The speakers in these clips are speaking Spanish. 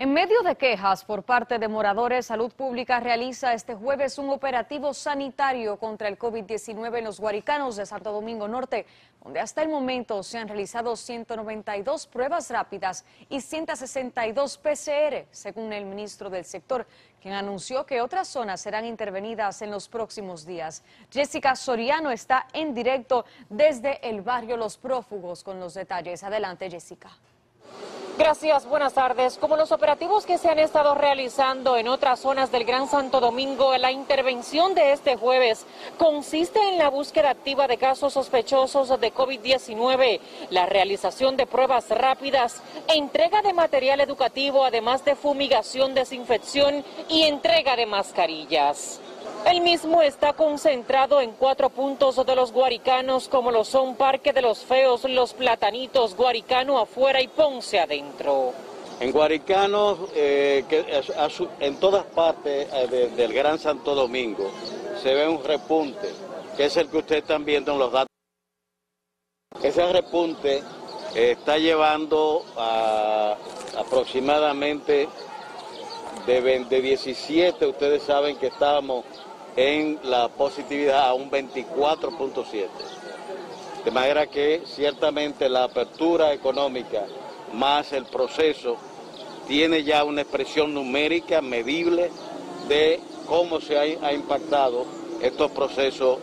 En medio de quejas por parte de moradores, Salud Pública realiza este jueves un operativo sanitario contra el COVID-19 en los Guaricanos de Santo Domingo Norte, donde hasta el momento se han realizado 192 pruebas rápidas y 162 PCR, según el ministro del sector, quien anunció que otras zonas serán intervenidas en los próximos días. Jessica Soriano está en directo desde el barrio Los Prófugos con los detalles. Adelante, Jessica. Gracias, buenas tardes. Como los operativos que se han estado realizando en otras zonas del Gran Santo Domingo, la intervención de este jueves consiste en la búsqueda activa de casos sospechosos de COVID-19, la realización de pruebas rápidas, entrega de material educativo, además de fumigación, desinfección y entrega de mascarillas. El mismo está concentrado en 4 puntos de los Guaricanos, como lo son Parque de los Feos, Los Platanitos, Guaricano afuera y Ponce adentro. En Guaricanos, en todas partes del Gran Santo Domingo, se ve un repunte, que es el que ustedes están viendo en los datos. Ese repunte está llevando a aproximadamente de 17, ustedes saben que estábamos en la positividad a un 24.7. De manera que ciertamente la apertura económica más el proceso tiene ya una expresión numérica medible de cómo se ha impactado estos procesos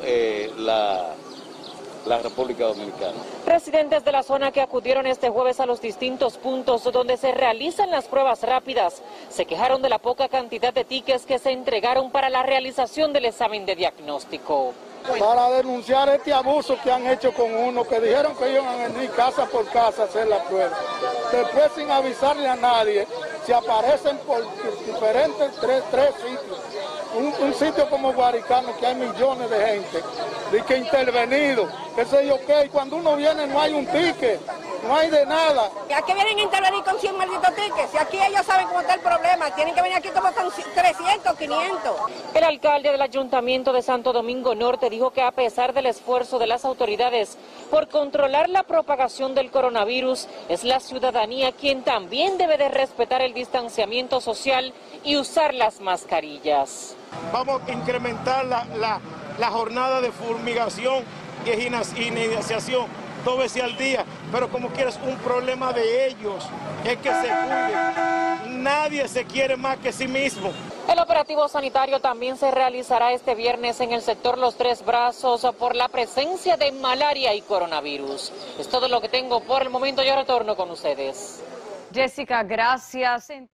la República Dominicana. Residentes de la zona que acudieron este jueves a los distintos puntos donde se realizan las pruebas rápidas se quejaron de la poca cantidad de tickets que se entregaron para la realización del examen de diagnóstico. Para denunciar este abuso que han hecho con uno, que dijeron que iban a venir casa por casa a hacer la prueba. Después, sin avisarle a nadie, se aparecen por diferentes tres sitios. Un sitio como Guaricano, que hay millones de gente, de que intervenido, qué sé yo qué, y cuando uno viene no hay un ticket, no hay de nada. ¿A qué vienen a intervenir con 100 malditos tickets? Si aquí ellos saben cómo está el problema, tienen que venir aquí como con 300, 500. El alcalde del Ayuntamiento de Santo Domingo Norte dijo que a pesar del esfuerzo de las autoridades por controlar la propagación del coronavirus, es la ciudadanía quien también debe de respetar el distanciamiento social y usar las mascarillas. Vamos a incrementar la jornada de fumigación y iniciación 2 veces al día, pero como quieras, un problema de ellos es que se cuiden. Nadie se quiere más que sí mismo. El operativo sanitario también se realizará este viernes en el sector Los Tres Brazos por la presencia de malaria y coronavirus. Es todo lo que tengo por el momento. Yo retorno con ustedes. Jessica, gracias.